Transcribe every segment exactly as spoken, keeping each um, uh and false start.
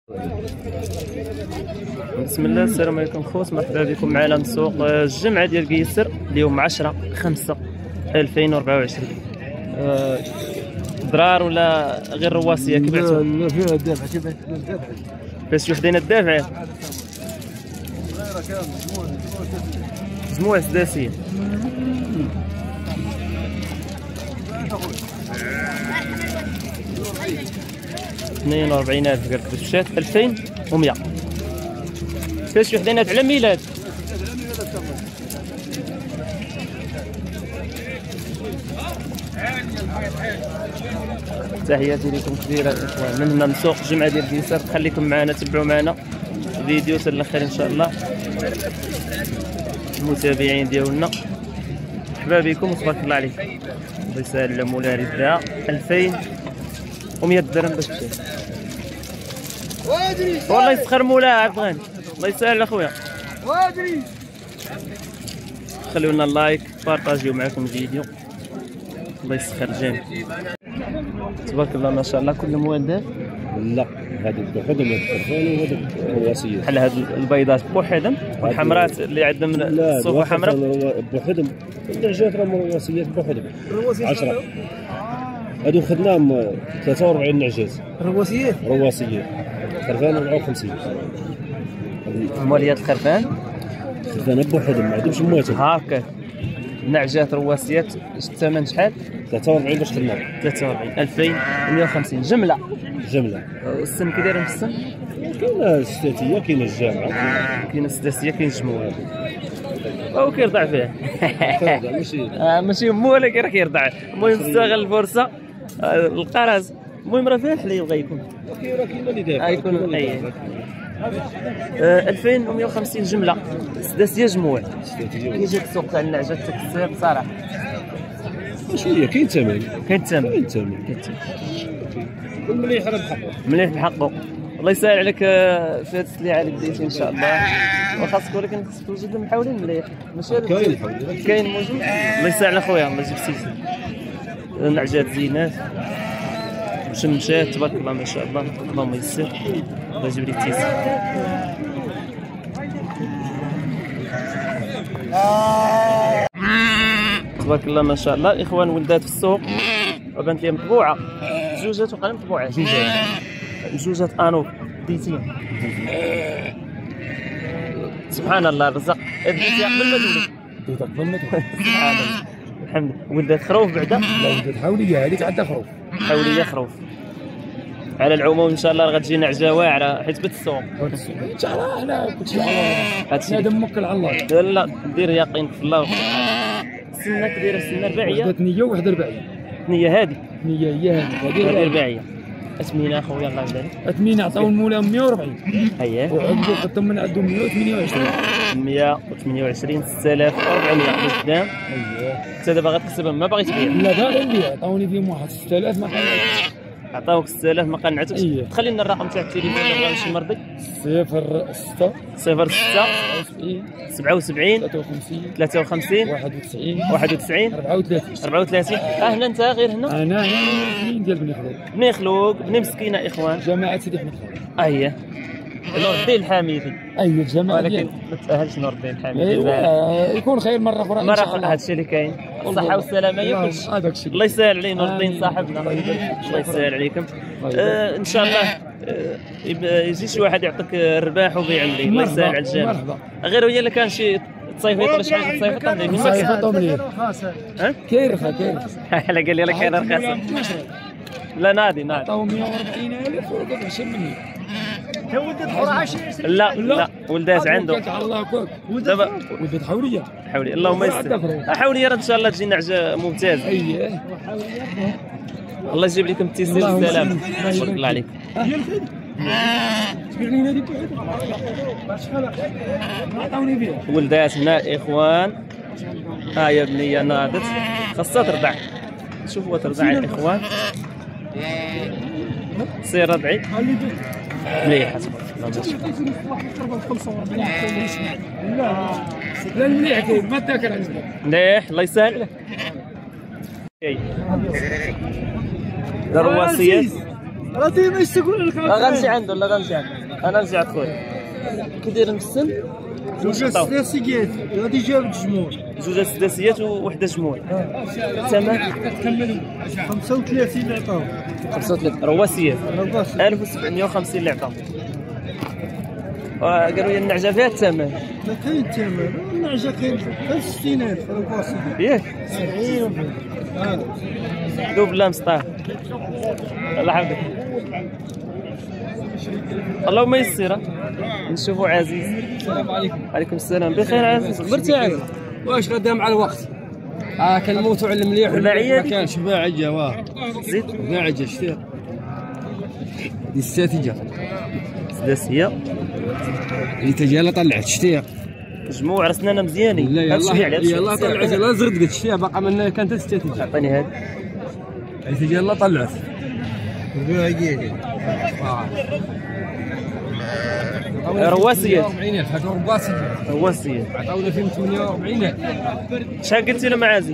بسم الله، السلام عليكم خوت، مرحبا بكم معنا من سوق الجمعة ديال قيسر اليوم عشرة خمسة ألفين وأربعة وعشرين. أه ضرار ولا غير رواسية كيف بعتوها؟ لا فيها الدافع كيف الدافع باش وحدين الدافع مجموعة سداسية اثنين وأربعين ألف قالت باش مشات ألفين ومية. باش وحدينات على ميلاد. تحياتي لكم كبيرة الاخوان من هنا من سوق الجمعة ديال قيسر. خليكم معنا، تبعوا معنا فيديو حتى الاخر ان شاء الله. المتابعين ديالنا مرحبا بكم وتبارك الله عليكم. الله يسهل على مولاها ربها ألفين ومية درهم باش تمشي. والله يسخر مولاها عبد الغني، الله يسهل اخويا. خليو لنا اللايك، بارطاجيو معكم الفيديو، الله يسخر الجميع. تبارك الله ما شاء الله. كل موالدات؟ لا هذوك بوحدهم، هذوك الكرفان وهذوك رواسيات. بحال هاد البيضات بوحدهم والحمرات اللي عندهم الصوفه حمراء بوحدهم. النعجات راهم رواسيات بوحدهم عشرة. هادو خدناهم ثلاثة وأربعين نعجات رواسيات. رواسيات خرفان أربعة وخمسين. موليات الخرفان خرفان بوحدهم ما عندهمش مواتهم. هاكا نعجات رواسيات الثمن شحال؟ ثلاثة وأربعين باش خدناهم. ثلاثة وأربعين ألفين ومية وخمسين جمله. جمله. السن كي دايرين في السن؟ كاينه الستاتيه، كاينه الجامعه، كاينه السداسيه، كاين الجموع. او كيرضع فيه. ماشي آه ماشي مو ولا راه كيرضع. المهم استغل الفرصه. آه القرز المهم راه فيه الحليب غيكون. راه كاين اللي داير غيكون اي آه ألفين ومية وخمسين جمله سداسيه جموع. كيجي السوق تاع النعجات تكسير بصراحه شويه كاين ثمن. كاين ثمن كاين ثمن كاين ثمن مليح راه بحقه. مليح بحقه. الله يسهل عليك في هاد السلعه اللي بديتي ان شاء الله. وخاصك ولكن خاصك توجد المحاولين مليح. ماشي كاين الحمد كاين موجود. الله يسهل اخويا، الله يجيب السلسله. نعجات زينات مشمشات تبارك الله ما شاء الله. اللهم يسر، الله يجيب لي التيسير. تبارك الله ما شاء الله. الاخوان ولدات في السوق وبانت لي مطبوعه جوجات وقال مطبوعه جوجات جوجات انوف ديتين. سبحان الله الرزق بديتي قبل ما تولد. بديت قبل ما تولد. سبحان الله الحمد لله. ولدات خروف بعدا؟ لا ولدات حوليه، هذيك عندها خروف. حوليه خروف. على العموم ان شاء الله غتجي نعجه واعره حيت بت السوق. ان شاء الله احنا كلشي على هادشي هذا موكل على الله. لا لا دير يقين في الله. السنه كبيره، السنه رباعيه. وحده نيه وحده رباعيه. نيه هذه نيه هي هذه هذه رباعيه. اثمنه اخويا الله يبارك. اثمنه عطاو المولى مية وأربعين. اييه. وعندو قدام من عندهم مية وثمانية وعشرين. مية وثمانية وعشرين ستة آلاف وأربعمية قدام. اييه. انت دابا غتحسبهم ما باغي تبيع؟ لا باغي نبيع، عطاوني فيهم واحد ستة آلاف ما قنعتش. عطاوك ستة آلاف ما قنعتكش؟ اييه. تخلي لنا الرقم تاع التليفون الا بغا شي مرضي. صفر ستة صفر ستة سبعة وسبعين ثلاثة وخمسين ثلاثة وخمسين واحد وتسعين واحد وتسعين أربعة وثلاثين أربعة وثلاثين. اه هنا انت غير هنا؟ انا هنا ديال بني خلود. بني خلوق، بني مسكينه اخوان. جماعه سيدي احمد خالد. اييه. نور الدين الحميدي. اييه الجماعه ولكن ما تاهلش نور الدين الحميدي. ايوا يكون خير مره اخرى ان شاء الله. هذا الشيء اللي كاين. الصحه والسلامه هي كلشي. هذاك الشيء. الله يسهل علينا نور الدين صاحبنا. الله يسهل عليكم. آه ان شاء الله آه يجي شي واحد يعطيك الرباح وبيع لي. الله يسهل على الجميع. غير هي اللي كان شي تصيفيط ولا شي حاجه تصيفط عندي فين ما كاين. ها كايرخه كايرخه. لا قال لي لا كاين رخيصه. لا نادي نادي. عطاو مية وأربعين ألف وقف عشرين مني. لا لا ولدات عنده. دابا ولدات حوليه. حولي اللهم يسر. حوليه ان شاء الله تجي نعجه ممتازه. اييه. الله يجيب لكم التيسير والسلام. بارك الله عليك. ولدات هنا اخوان. ها يا بنيه ناضت خاصها ترضع. شوفوا ترضع الاخوان. سير رضعي مليح تبارك الله ما شاء الله. لا مليح كاين ما تاكل عندك. مليح الله يسهل. دار الوصيات راه ما يستقول لك. غنمشي عنده لا غنمشي عنده. انا رجعت خويا كي داير السن جوج سداسيات هادي جابت جموع جوج سداسيات ووحده جموع الثمن خمسة وثلاثين اللي عطاو خمسة وثلاثين رواسيات ألف وسبعمية وخمسين اللي عطاو قالوا لي النعجه فيها الثمن ما كاين الثمن النعجه كاين ستين ألف رواسي ياك سبعين دوب لا مسطار الله يحفظك اللهم يسر نشوفوا عزيز. السلام عليكم. وعليكم السلام. بخير عزيز؟ خبرتي عزيز؟ واش غدا مع الوقت اه كنموتوا على المليح الباعيه ما كانش باعجه واه زيد باعجه شتيها دي الساتجه سداسيه اللي تجي طلعت شتيها مجموع رسنانا مزيانين. لا يلاه يلاه طلعت يلاه زردت شتيها باقا منها كانت الساتجه. عطيني هذه اللي تجي يلاه طلعت باعيه رواسيات أربعين ألف هذا رواسيات رواسيات عطاونا فيهم ثمانية وأربعين ألف. شحال قلتي لهم عزيز؟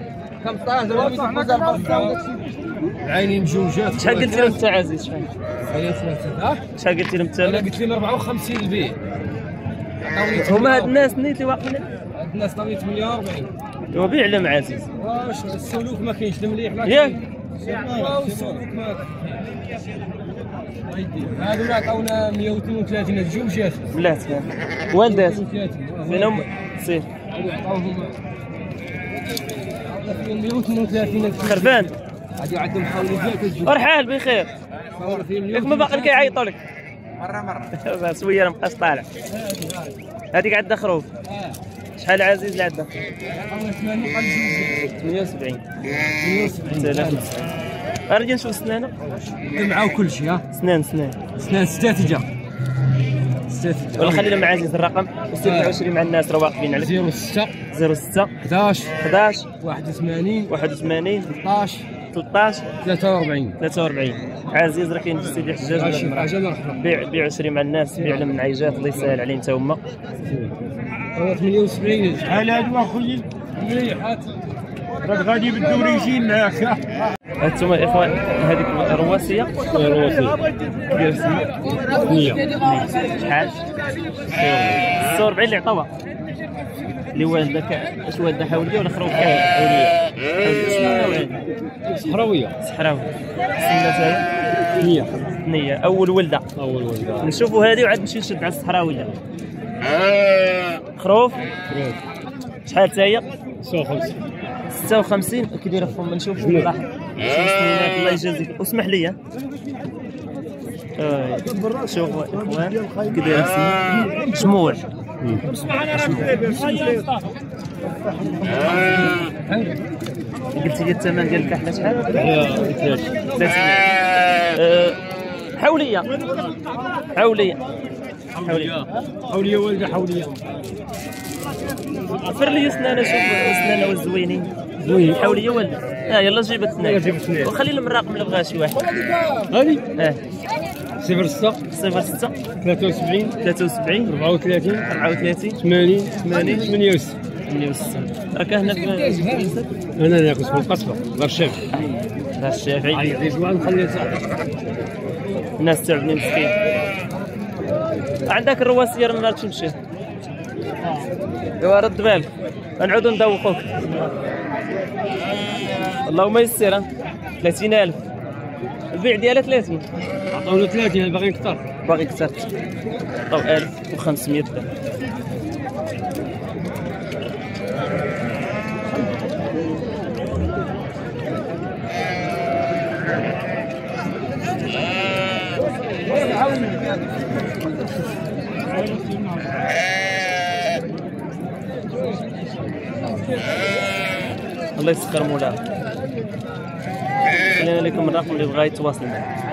العينين مجوجات. شحال قلتي لهم انت عزيز؟ شحال؟ ها؟ شحال قلتي لهم انا انت؟ قلت لهم أربعة وخمسين البيع. هما هاد الناس نيت اللي واقفين هاد الناس عطاوني ثمانية وأربعين. هو بيع لهم عزيز. واش السلوك ما كاينش المليح ما ياك كاينش. السلوك ما هادو عطاونا مية واثنين وثلاثين هاد جوجات. بلاتي والدات فينهم سير عطاوهم فيهم مية واثنين وثلاثين خرفان هادو عندهم حوالي ارحال بخير ياك ما باقي كيعيطوا لك مره مره سويه ما بقاش طالع. هذيك عندها خروف شحال عزيز اللي عندها؟ ثمانية وسبعين ثمانية وسبعين. ارجع نشوف سنانه معاه كل شيء. ها سنان سنان سنان ستاتجه ستاتجه ولا خلي لهم عزيز الرقم ستة وعشرين مع الناس راه واقفين عليه. صفر ستة صفر ستة حداش حداش واحد وثمانين واحد وثمانين ثلاثطاش ثلاثطاش ثلاثة وأربعين ثلاثة وأربعين. عزيز راه كاين في سيدي حجاج ولا المرأة. حاجه مرحبا. بيع بيع عشرين مع الناس بيع لهم عيجات الله يسهل عليهم حتى هما. ثمانية وسبعين شحال هادو اخويا مليحات راك غادي بالدوري يجي معاك هانتوما الاخوان هذيك الرواسيه رواسيه ديال سنة مية شحال؟ ستة وأربعين اللي عطاوها اللي والده كا اش والده حوليه ولا خروف حوليه؟ شنو النوعين؟ صحراويه صحراوي سنة تاهي مية ثنية اول ولده. اول ولد نشوفوا هذه وعاد نمشي نشد على الصحراويه. خروف شحال تا هي؟ ستة وخمسين ستة وخمسين كي دايره فم نشوفوا لاحظ سنينات الله يجازيك واسمح لي. آه. شوفوا اخوان كي دايره السنه جموع قلتي لي الثمن ديال الكحله شحال؟ ثلاثين. آه. حوليه حوليه حوليه حوليه والده حوليه فر لي سنانه شوف سنانه والزوينين زوين حوليه والده. اه يلا جيب اثنين جيب اثنين. وخلي لهم الرقم اللي بغا شي واحد. هذه اه صفر ستة صفر ستة ثلاثة وسبعين ثلاثة وسبعين أربعة وثلاثين أربعة وثلاثين ثمانين ثمانين ثمانية وستين. ثمانية وستين. راك هنا في انا ناقص في القصبه دار الشافعي. دار الشافعي. عيط جوان نخليه الناس تعبني مسكين. عندك الرواسيه راه ما تمشي. ايوا رد بالك غنعودو ندوقوك. اللهم يسر. ثلاثين ألف البيع ديالها ثلاثين. عطاونا ثلاثين باغي نكثر. باغي كثر عطاو ألف وخمسمية درهم. الله يسخر مولاها. خلينا لكم الرقم اللي بغا يتواصل معاه.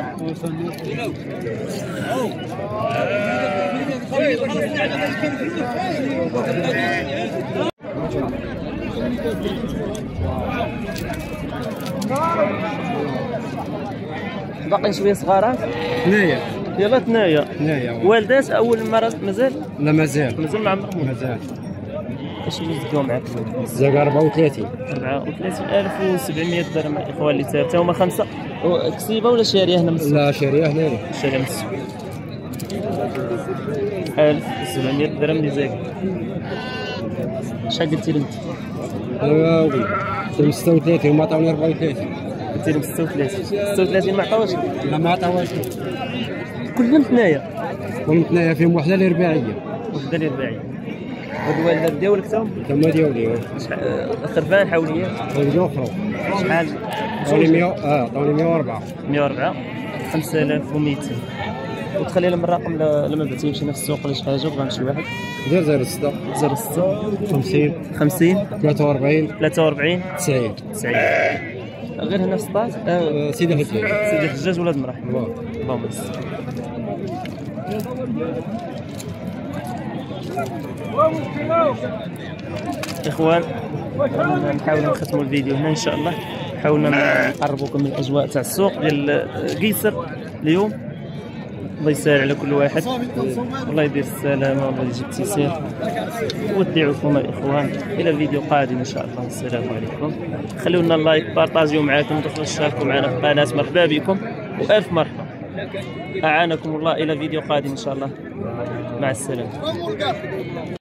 باقي شويه صغارات ثنايا يلا ثنايا ثنايا والدات اول مره مازال لا مازال مازال ما عمرهم مازال. اش اللي زدوا معاك؟ الزاق أربعة وثلاثين أربعة وثلاثين ألف وسبعمية درهم الاخوان اللي تا هما خمسه كسيبه ولا شاريه هنا من السوق؟ لا شاريه هنا شاريه من السوق. ألف وسبعمية درهم اللي زايد. شحال قلتي لي انت؟ ايوا ولي قلت لهم ستة وثلاثين هما عطاوني أربعة وثلاثين. قلت لهم ستة وثلاثين. ستة وثلاثين ما عطاوش؟ لا ما عطاوهاش كلهم ثنايا. كلهم ثنايا فيهم وحده اللي رباعيه. وحده اللي رباعيه. هادو والد ديالك تاهم؟ تما ديالي. شحال خرفان حوليات؟ هادو اخرى. شحال؟ عطاوني مية اه عطاوني مية وأربعة. مية وأربعة. خمسة آلاف ومئتين. وتخلي لهم الرقم لما بعتي مشينا في السوق ولا شي حاجه بغا شي واحد. دير زيرو ستة زيرو ستة خمسين خمسين ثلاثة وأربعين ثلاثة وأربعين تسعين. تسعين. غير هنا في سطات آه سيدي حجاج. سيدي حجاج ولاد مرحبا. اللهم صل. اخوان نحاول نختموا الفيديو هنا ان شاء الله. حاولنا نقربوكم من الاجواء تاع السوق ديال قيصر اليوم. الله يسهل على كل واحد، الله يدير السلامه والله يجيب التيسير. ودعوكم الاخوان الى فيديو قادم ان شاء الله. السلام عليكم. خليوا لنا اللايك، بارطاجيو معاكم، تدخلوا تشاركوا معنا في القناه. مرحبا بكم والف مرحبا. اعانكم الله الى فيديو قادم ان شاء الله. مع السلامه.